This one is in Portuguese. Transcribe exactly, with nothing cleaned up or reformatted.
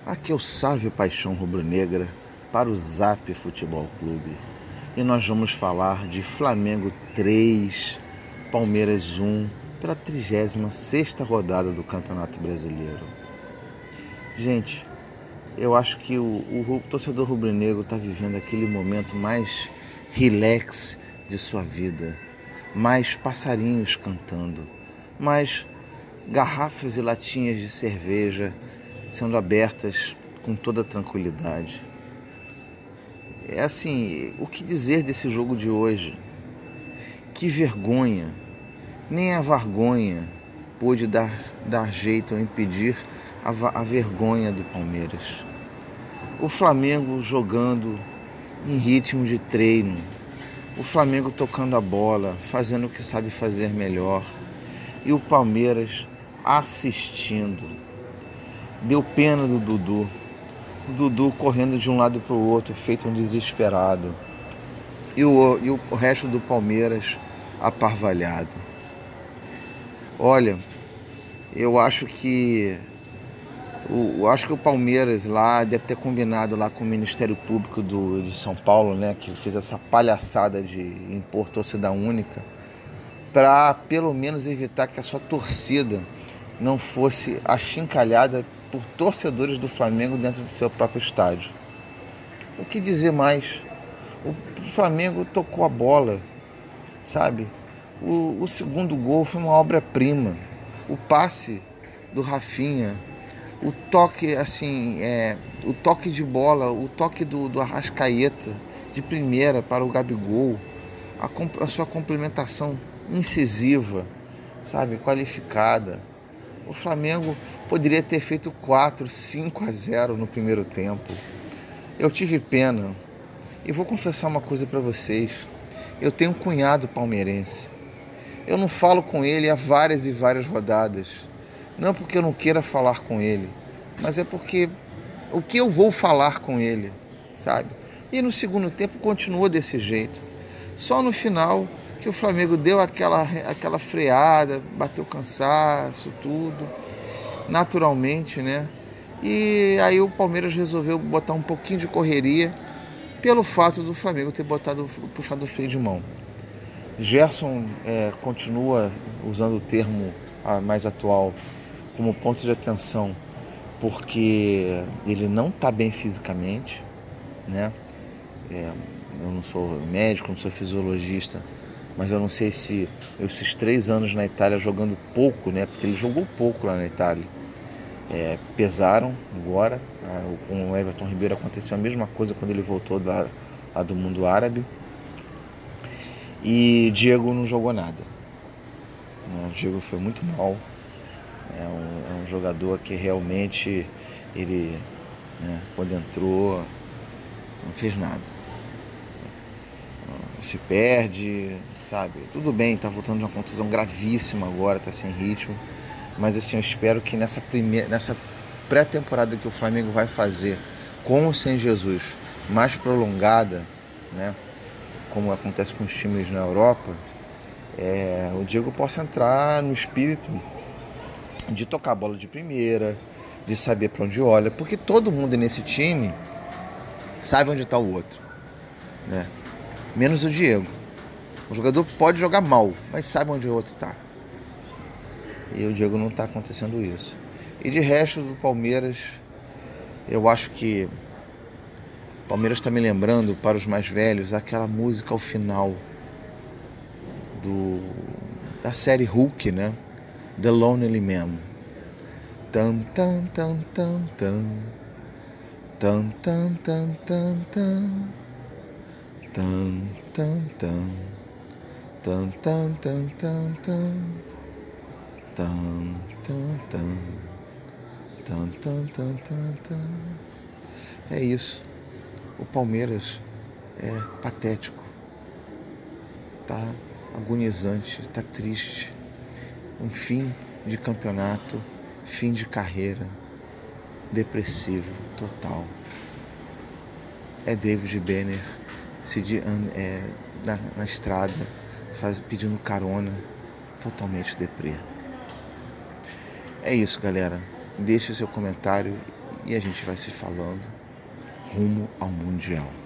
Aqui é o Sávio Paixão Rubro-Negra para o Zap Futebol Clube e nós vamos falar de Flamengo três, Palmeiras um pela trigésima sexta rodada do Campeonato Brasileiro. Gente, eu acho que o, o, o torcedor rubro-negro está vivendo aquele momento mais relax de sua vida, mais passarinhos cantando, mais garrafas e latinhas de cerveja sendo abertas com toda tranquilidade. É assim, o que dizer desse jogo de hoje? Que vergonha! Nem a vergonha pôde dar, dar jeito ou impedir a, a vergonha do Palmeiras. O Flamengo jogando em ritmo de treino, o Flamengo tocando a bola, fazendo o que sabe fazer melhor, e o Palmeiras assistindo. Deu pena do Dudu. O Dudu correndo de um lado para o outro, feito um desesperado. E o, e o resto do Palmeiras aparvalhado. Olha, eu acho que o, eu acho que o Palmeiras lá deve ter combinado lá com o Ministério Público do, de São Paulo, né, que fez essa palhaçada de impor torcida única, para pelo menos evitar que a sua torcida não fosse achincalhada por torcedores do Flamengo dentro do seu próprio estádio. O que dizer mais? O Flamengo tocou a bola, sabe? O, o segundo gol foi uma obra-prima. O passe do Rafinha, o toque assim, é, o toque de bola, o toque do, do Arrascaeta de primeira para o Gabigol, a, a sua complementação incisiva, sabe? Qualificada. O Flamengo poderia ter feito quatro, cinco a zero no primeiro tempo. Eu tive pena. E vou confessar uma coisa para vocês. Eu tenho um cunhado palmeirense. Eu não falo com ele há várias e várias rodadas. Não porque eu não queira falar com ele, mas é porque o que eu vou falar com ele, sabe? E no segundo tempo continuou desse jeito. Só no final que o Flamengo deu aquela, aquela freada, bateu cansaço, tudo, naturalmente, né? E aí o Palmeiras resolveu botar um pouquinho de correria pelo fato do Flamengo ter botado, puxado o freio de mão. Gerson é, continua usando o termo mais atual como ponto de atenção, porque ele não está bem fisicamente, né? É, eu não sou médico, não sou fisiologista, mas eu não sei se esses três anos na Itália jogando pouco, né? Porque ele jogou pouco lá na Itália. É, pesaram agora. Com o Everton Ribeiro aconteceu a mesma coisa quando ele voltou da, lá do mundo árabe. E Diego não jogou nada. Né? O Diego foi muito mal. É um, é um jogador que realmente ele, né, quando entrou, não fez nada. Se perde, sabe? Tudo bem, tá voltando de uma contusão gravíssima agora, tá sem ritmo. Mas assim, eu espero que nessa, primeira, nessa pré-temporada que o Flamengo vai fazer com ou sem Jesus, mais prolongada, né, como acontece com os times na Europa, é, o Diego possa entrar no espírito de tocar a bola de primeira, de saber para onde olha, porque todo mundo nesse time sabe onde está o outro, né? Menos o Diego. O jogador pode jogar mal, mas sabe onde o outro está. E o Diego não está acontecendo isso. E de resto do Palmeiras, eu acho que o Palmeiras está me lembrando, para os mais velhos, aquela música ao final do, da série Hulk, né? The Lonely Man. Tam, tam, tam, tam, tam. Tam, tam, tam, tam, tam. Tam, tam, tam. Tam, tam, tam, tam, tam. Tam, tam, tam. Tam, tam, tam, tam, tam. É isso. O Palmeiras é patético. Tá agonizante, tá triste. Um fim de campeonato, fim de carreira, depressivo, total. É David Banner se de, é, na, na estrada, faz, pedindo carona, totalmente deprê. É isso, galera. Deixe o seu comentário e a gente vai se falando rumo ao Mundial.